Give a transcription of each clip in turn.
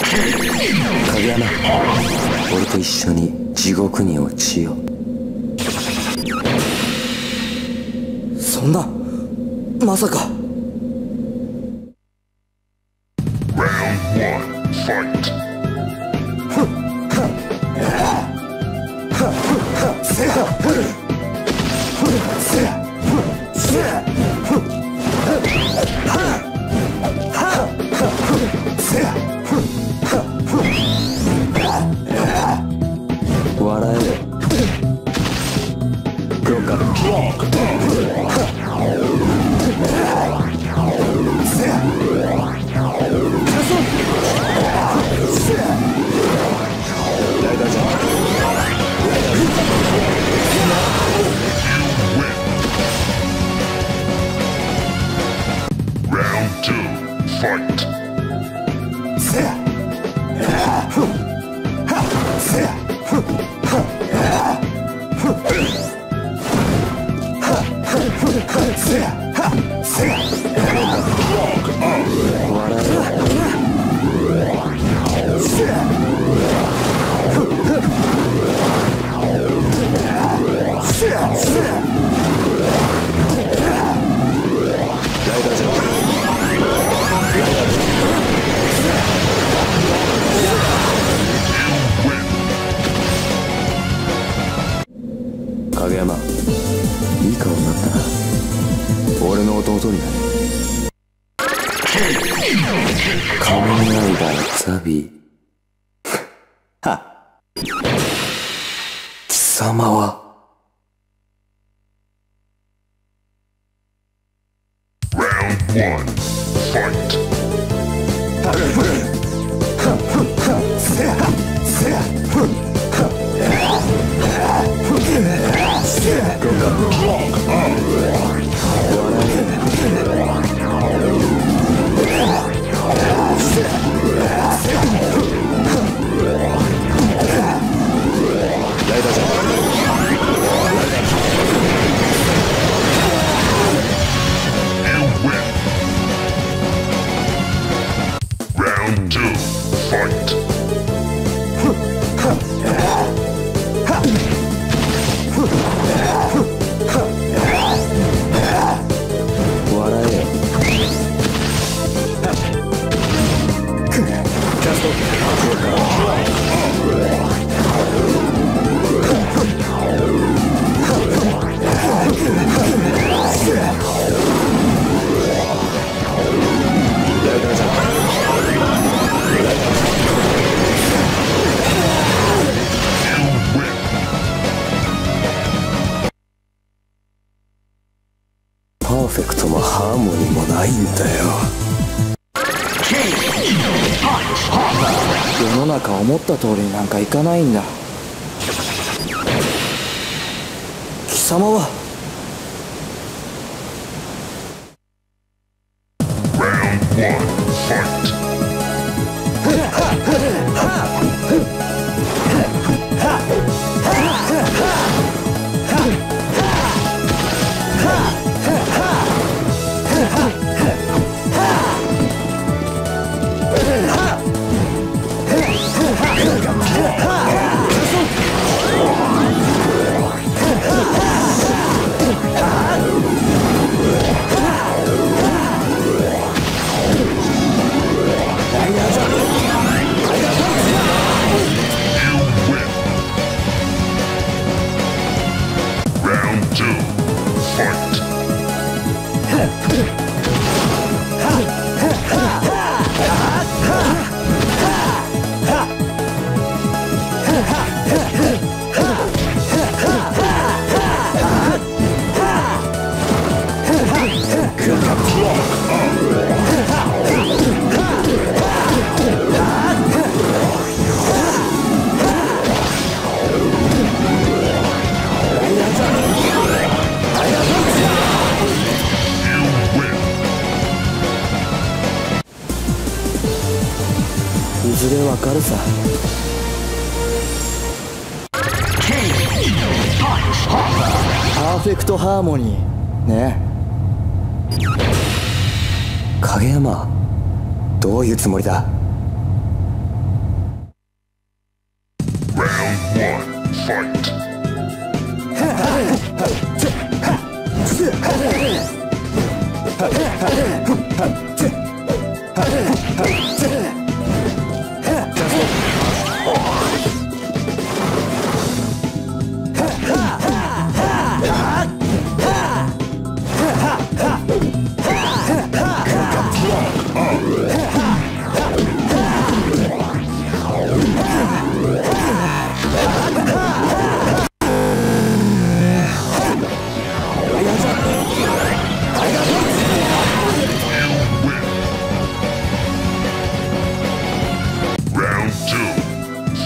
影山、俺と一緒に地獄に落ちよう。そんな、まさか。笑える。影山、いい顔になったな。俺の弟になれ。仮面ライダーザビはっ。貴様はパーフェクトもハーモニーもないんだよ。世の中思った通りになんかいかないんだ。貴様はいずれわかるさ。パーフェクトハーモニーね。影山、どういうつもりだ。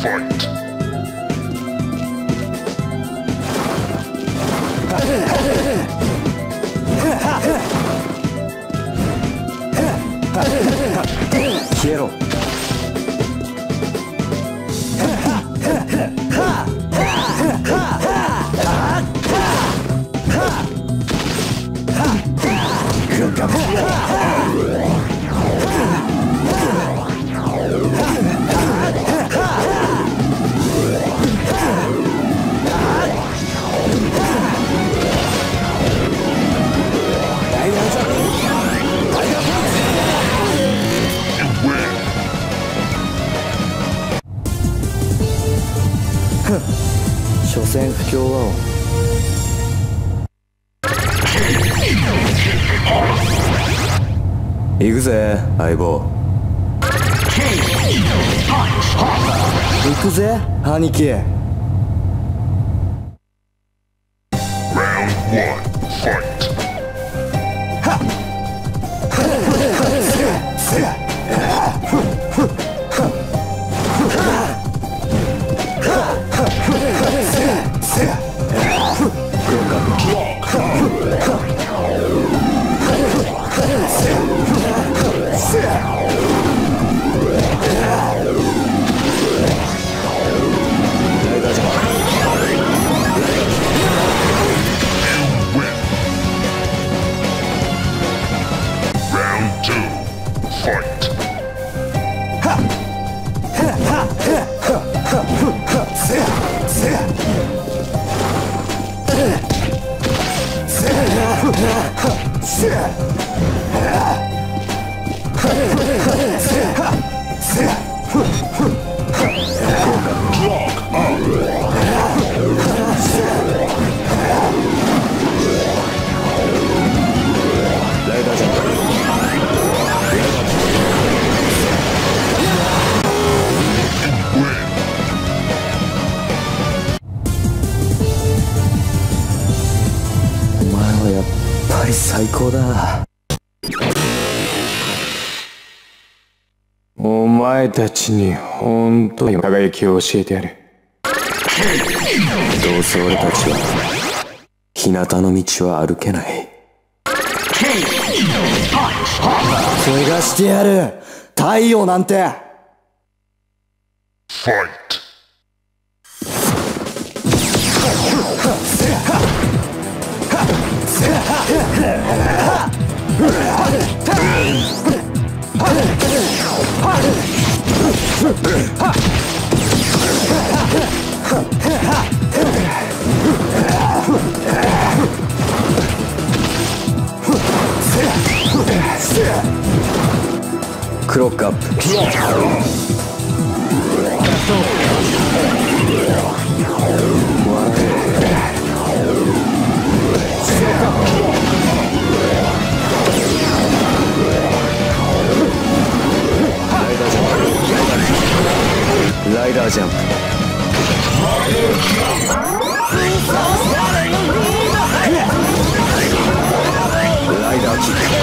消えろ。所詮不協和音。行くぜ相棒。行くぜ兄貴。やっぱり最高だ。お前たちに本当に輝きを教えてやる。どうせ俺たちは日向の道は歩けない。怪我してやる太陽なんて。ファイト。クロックアップ。ライダージャンプ。ライダーキック。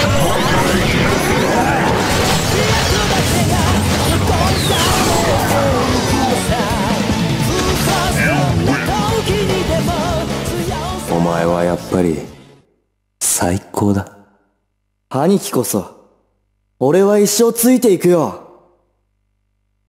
お前はやっぱり最高だ。兄貴こそ俺は一生ついていくよ。